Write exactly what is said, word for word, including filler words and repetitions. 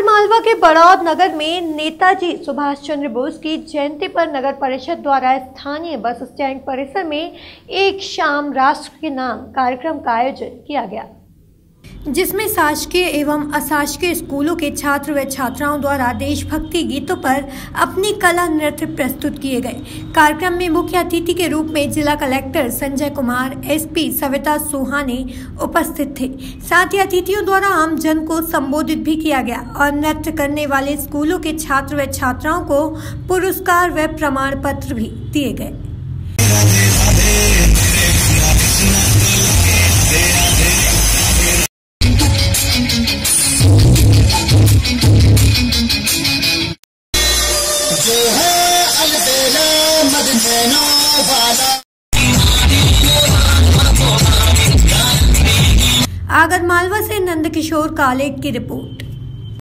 आगरमालवा के बड़ौद नगर में नेताजी सुभाष चंद्र बोस की जयंती पर नगर परिषद द्वारा स्थानीय बस स्टैंड परिसर में एक शाम राष्ट्र के नाम कार्यक्रम का आयोजन किया गया, जिसमें शासकीय एवं अशासकीय स्कूलों के छात्र व छात्राओं द्वारा देशभक्ति गीतों पर अपनी कला नृत्य प्रस्तुत किए गए। कार्यक्रम में मुख्य अतिथि के रूप में जिला कलेक्टर संजय कुमार, एसपी सविता सुहाने उपस्थित थे। साथ ही अतिथियों द्वारा आम जन को संबोधित भी किया गया और नृत्य करने वाले स्कूलों के छात्र व छात्राओं को पुरस्कार व प्रमाण पत्र भी दिए गए। जो है अलबेला मदनैनो वाला। आगरमालवा से नंदकिशोर कालेट की रिपोर्ट।